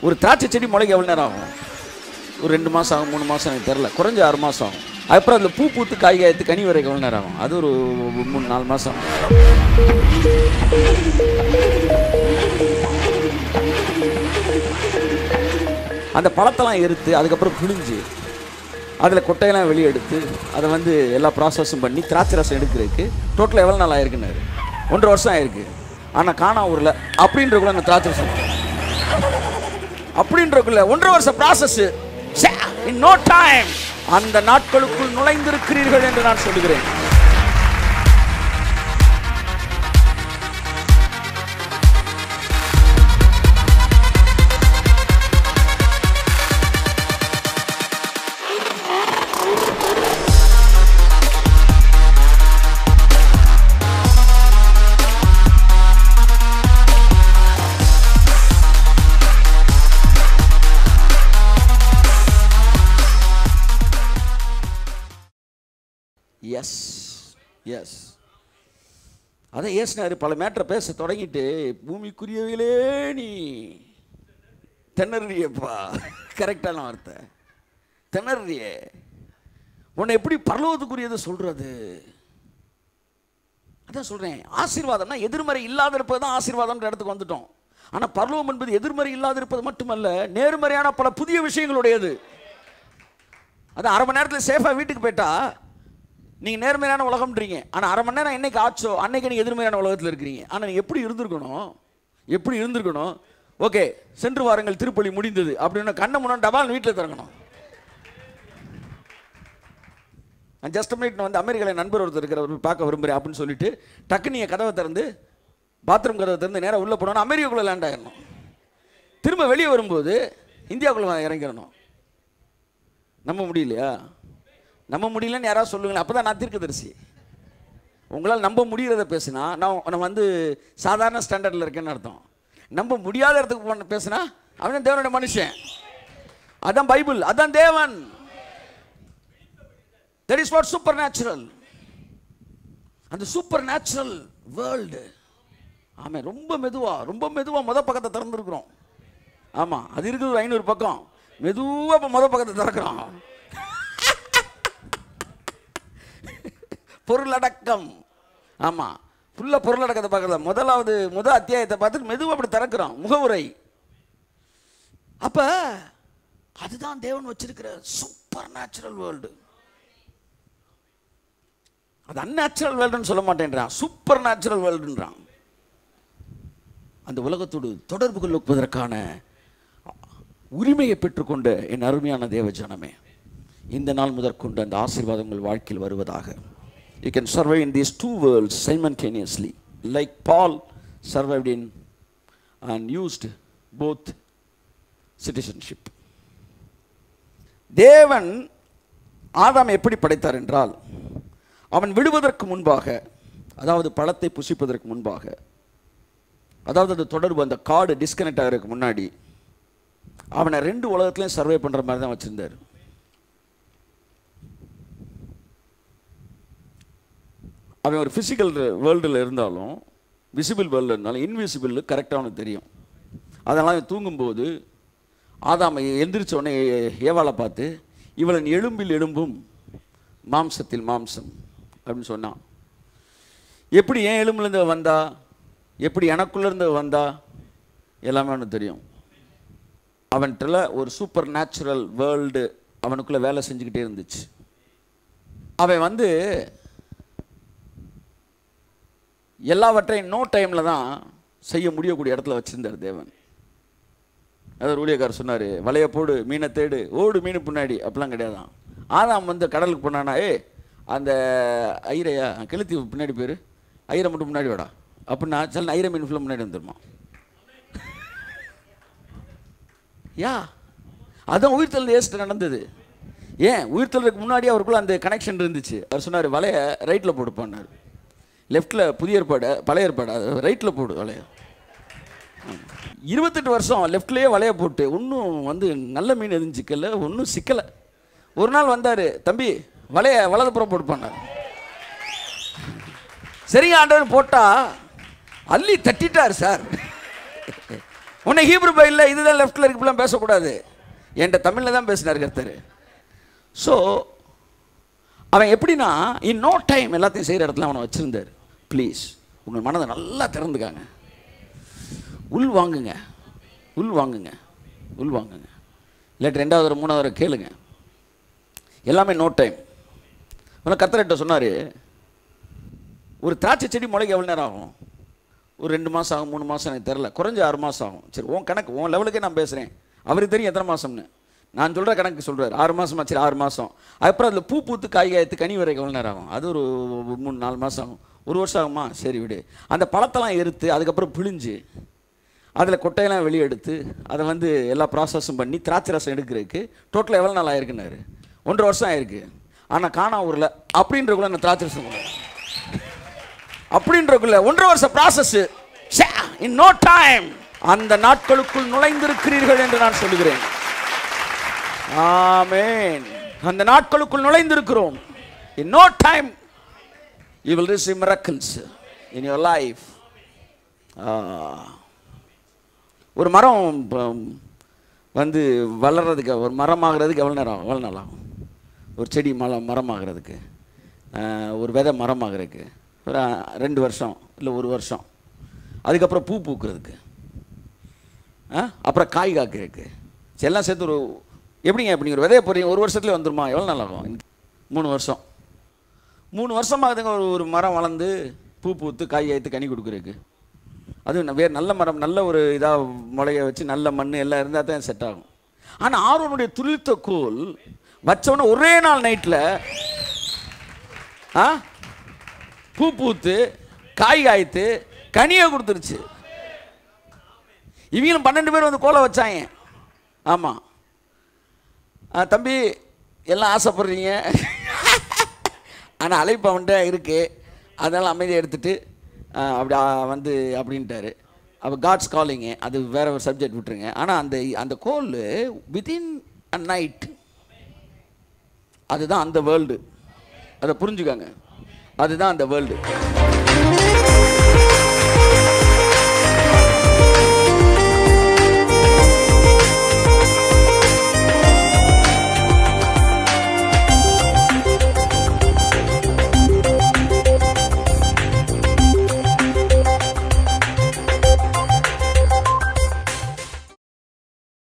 ஒரு திராட்சை செடி முளைக்க எவ்வளோ நேரம் ஆகும்? ஒரு 2 மாதம் ஆகும், 3 மாதம், எனக்கு தெரில, குறைஞ்ச 6 மாதம் ஆகும். அப்புறம் அதில் பூ பூத்து காய் காய்த்து கனி வரைக்கும் எவ்வளோ நேரம் ஆகும்? அது ஒரு 3-4 மாதம் ஆகும். அந்த பழத்தெல்லாம் எடுத்து அதுக்கப்புறம் புழிஞ்சு அதில் கொட்டையெல்லாம் வெளியே எடுத்து அதை வந்து எல்லா ப்ராசஸும் பண்ணி திராட்சை ரசம் எடுக்கிறதுக்கு டோட்டலாக எவ்வளோ நாள் ஆயிருக்குன்னாரு? 1.5 வருஷம் ஆயிருக்கு. ஆனால் காணா ஊரில் அப்படின்றக்குள்ள அந்த திராட்சை ரசம் அப்படின்றக்குள்ள 1.5 வருஷம் ப்ராசஸ். இன் நோ டைம் அந்த நாட்களுக்குள் நுழைந்திருக்கிறீர்கள் என்று நான் சொல்லுகிறேன். எஸ் எஸ் அதான் ஏசினாரு. பல மேட்டரை பேச தொடங்கிட்டு, பூமிக்குரியவிலே நீ திணறியப்பா, கரெக்டான வார்த்தை, திணறிய. உன்னை எப்படி பரலோகத்துக்குரியதை சொல்றது? அதான் சொல்றேன், ஆசீர்வாதம்னா எதிர்மறை இல்லாத இருப்பது தான் ஆசீர்வாதம்ன்ற இடத்துக்கு வந்துட்டோம். ஆனால் பரலோகம் என்பது எதிர்மறை இல்லாத இருப்பது மட்டுமல்ல, நேர்மறையான பல புதிய விஷயங்களுடையது. அதான் 1/2 மணி நேரத்தில் சேஃபாக வீட்டுக்கு போயிட்டா நீங்கள் நேர்மையான உலகம்ன்றீங்க. ஆனால் 1/2 மணி நேரம் என்னைக்கு ஆச்சோ அன்னைக்கு நீங்கள் எதிர்மறையான உலகத்தில் இருக்கிறீங்க. ஆனால் நீங்கள் எப்படி இருந்திருக்கணும்? ஓகே, சென்று வாருங்கள், திருப்பலி முடிந்தது அப்படின்னு கண்ணை முன்னாடி டபால் வீட்டில் திறக்கணும். நான் ஜஸ்ட் மினிட் வந்து அமெரிக்காவில் நண்பர் ஒருத்தர் இருக்கிறவர் பார்க்க விரும்புகிறேன் அப்படின்னு சொல்லிட்டு டக்குன்னு நீங்கள் கதவை திறந்து, பாத்ரூம் கதவை திறந்து நேராக உள்ளே போனோன்னா அமெரிக்காக்குள்ளே லேண்ட் ஆகிடணும். திரும்ப வெளியே வரும்போது இந்தியாவுக்குள்ளே இறங்கிடணும். நம்ப முடியலையா? நம்ப முடியலன்னு யாராவது சொல்லுங்களேன். அப்போ தான் நான் தீர்க்கதரிசி. உங்களால் நம்ப முடிகிறத பேசுனா நான் வந்து சாதாரண ஸ்டாண்டர்டில் இருக்கேன்னு அர்த்தம். நம்ப முடியாத இடத்துக்கு பேசுனா அவன் தேவனுடைய மனுஷன். அதான் பைபிள், அதான் தேவன். That is what supernatural. அந்த சூப்பர் நேச்சுரல் வேர்ல்டு. ஆமாம், ரொம்ப மெதுவாக மொதல் பக்கத்தை திறந்துருக்குறோம். ஆமாம், அது இருக்குது 500 பக்கம். மெதுவாக இப்போ மொதல் பக்கத்தை திறக்கிறோம். பொருளடக்கம். ஆமாம், ஃபுல்லாக பொருளடக்கத்தை பார்க்கறது. முதல் அத்தியாயத்தை பார்த்துட்டு மெதுவாக அப்படி திறக்கிறோம், முகவுரை. அப்போ அதுதான் தேவன் வச்சிருக்கிற சூப்பர் நேச்சுரல் வேர்ல்டு. அது அந்நேச்சுரல் வேர்ல்டுன்னு சொல்ல மாட்டேன்றான், சூப்பர் நேச்சுரல் வேர்ல்டுன்றான். அந்த உலகத்தோடு தொடர்பு கொள்வதற்கான உரிமையை பெற்றுக்கொண்ட என் அருமையான தேவ ஜனமே, இந்த நாள் முதற்கொண்டு அந்த ஆசீர்வாதங்கள் வாழ்க்கையில் வருவதாக. You can survive in these two worlds simultaneously, like Paul survived in and used both citizenship. தேவன் ஆதாம் எப்படி படைத்தார் என்றால், அவன் விடுவதற்கு முன்பாக, அதாவது பழத்தை புசிப்பதற்கு முன்பாக, அதாவது அந்த தொடர்பு, அந்த கார்டு டிஸ்கனெக்ட் ஆகிறதுக்கு முன்னாடி அவனை 2 உலகத்துலையும் சர்வே பண்ணுற மாதிரி தான் வச்சுருந்தார். அவன் ஒரு ஃபிசிக்கல் வேர்ல்டில் இருந்தாலும், விசிபிள் வேர்ல்டில் இருந்தாலும், இன்விசிபிள் கரெக்டாக அவனுக்கு தெரியும். அதனால் அவன் தூங்கும்போது ஆதாம் எந்திரிச்ச உடனே ஏவாளை பார்த்து, இவளன் எலும்பில் எலும்பும் மாம்சத்தில் மாம்சம் அப்படின்னு சொன்னான். எப்படி என் எலும்புலேருந்து வந்தா, எப்படி எனக்குள்ளேருந்து வந்தா, எல்லாமே அவனுக்கு தெரியும். அவன்கிட்ட ஒரு சூப்பர் நேச்சுரல் வேர்ல்டு அவனுக்குள்ளே வேலை செஞ்சுக்கிட்டே இருந்துச்சு. அவன் வந்து எல்லாவற்றையும் நோ டைமில் தான் செய்ய முடியக்கூடிய இடத்துல வச்சுருந்தார் தேவன். அதாவது ஊழியக்காரர் சொன்னார், வலையை போடு, மீனை தேடு, ஓடு மீனு பின்னாடி, அப்படிலாம் கிடையாதான். ஆதாம் வந்து கடலுக்கு போனானா, அந்த ஐரையா கெளுத்தி பின்னாடி போயிரு, ஐரை மட்டும் முன்னாடி வாடா அப்படின்னா சில ஐரை மீன் ஃபுல்லாக முன்னாடி வந்துடுமா? அதுதான் உயிர்த்தல் ஏசிட்டு நடந்தது. ஏன் உயிர்த்தலுக்கு முன்னாடி அவருக்குள்ள அந்த கனெக்ஷன் இருந்துச்சு. அவர் சொன்னார், வலையை ரைட்டில் போடுப்பான்னார். லெஃப்டில் புதிய ஏற்பாடு, பழைய ஏற்பாடு, ரைட்டில் போடு வலையை. 28 வருஷம் லெஃப்ட்லேயே வலையை போட்டு ஒன்றும் வந்து நல்ல மீன் எதுவும் சிக்கலை, ஒன்றும் சிக்கலை. ஒரு நாள் வந்தார், தம்பி வலையை வலதுபுறம் போட்டுப்பான்னார். சரிங்க ஆண்டவர் போட்டால் அள்ளி தட்டிட்டார் சார். உன்னை ஹீப்ரு பைபிளில் இதுதான் லெஃப்ட்டில் இருக்குலாம் பேசக்கூடாது. என்கிட்ட தமிழில் தான் பேசினார் கர்த்தர். ஸோ அவன் எப்படின்னா இன் நோ டைம் எல்லாத்தையும் செய்கிற இடத்துல அவனை வச்சுருந்தார். ப்ளீஸ் உங்கள் மனதை நல்லா திறந்துக்காங்க, உள் வாங்குங்க, உள் வாங்குங்க, உள் வாங்குங்க. இல்லாட்டி 2வது 3வது கேளுங்க. எல்லாமே நோ டைம். ஆனால் கர்த்தர்கிட்ட சொன்னார், ஒரு திராட்சை செடி முளைக்க எவ்வளோ நேரம் ஆகும்? ஒரு 2 மாதம் ஆகும், 3 மாதம், எனக்கு தெரில, குறைஞ்ச 6 மாதம் ஆகும். சரி, உன் கணக்கு, உன் லெவலுக்கே நான் பேசுகிறேன். அவருக்கு தெரியும் எத்தனை மாதம்னு. நான் சொல்கிற கணக்கு சொல்கிறார். 6 மாதமா? சரி 6 மாதம். அதுக்கப்புறம் அதில் பூ பூத்து காய் காய்த்து கனி வரைக்கும் எவ்வளோ நேரம் ஆகும்? அது ஒரு 3-4 மாதம் ஆகும். 1 வருஷம் ஆகுமா? சரி விடு. அந்த பழத்தெல்லாம் எடுத்து அதுக்கப்புறம் பிழிஞ்சு அதில் கொட்டையெல்லாம் வெளியே எடுத்து அதை வந்து எல்லா ப்ராசஸும் பண்ணி திராட்சை ரசம் எடுக்கிறதுக்கு டோட்டலாக எவ்வளோ நாள் ஆயிருக்குன்னாரு? 1.5 வருஷம் ஆயிருக்கு. ஆனால் காணா ஊரில் அப்படின்றக்குள்ள அந்த திராட்சை ரசம் அப்படின்றக்குள்ள 1.5 வருஷம் ப்ராசஸ். இன் நோ டைம் அந்த நாட்களுக்குள் நுழைந்திருக்கிறீர்கள் என்று நான் சொல்லுகிறேன். ஆமென். அந்த நாட்களுக்குள் நுழைந்திருக்கிறோம். In no time you will receive miracles in your life. ஒரு மரம் வந்து வளர்றதுக்கு, ஒரு மரமாகிறதுக்கு எவ்வளோ நேரம் ஆகும்? எவ்வளோ நாள் ஆகும்? ஒரு செடி மரமாகிறதுக்கு, ஒரு விதை மரமாகிறதுக்கு ஒரு 2 வருஷம் இல்லை 1 வருஷம். அதுக்கப்புறம் பூ பூக்கிறதுக்கு, அப்புறம் காய் காய்க்கிறதுக்கு, எல்லாம் சேர்த்து ஒரு எப்படிங்க இப்படி ஒரு விதைய போகிறீங்க 1 வருஷத்துலேயே வந்துருமா? எவ்வளோ நாள் ஆகும்? 3 வருஷம். 3 வருஷமாகுதுங்க ஒரு மரம் வளர்ந்து பூ பூத்து காய் காய்த்து கனி கொடுக்குறதுக்கு. அது வேறு நல்ல மரம், நல்ல ஒரு இதாக முளைய வச்சு நல்ல மண் எல்லாம் இருந்தால் தான் செட் ஆகும். ஆனால் ஆரோனுடைய துளிர்த்த கோல் வச்சவொன்னே ஒரே நாள் நைட்டில் பூ பூத்து காய் காய்த்து கனியை கொடுத்துருச்சு. இவங்களும் 12 பேர் வந்து கோலை வச்சாங்க. ஆமாம் தம்பி எல்லாம் ஆசைப்படுறீங்க, ஆனால் அழைப்பு அவன்கிட்ட இருக்குது, அதனால் அமைதியை எடுத்துகிட்டு அப்படி வந்து அப்படின்ட்டாரு. அப்போ காட்ஸ் காலிங்கு, அது வேற ஒரு சப்ஜெக்ட் விட்டுருங்க. ஆனால் அந்த கோல் வித்தின் அ நைட், அதுதான் அந்த வேர்ல்டு. அதை புரிஞ்சுக்காங்க, அதுதான் அந்த வேர்ல்டு.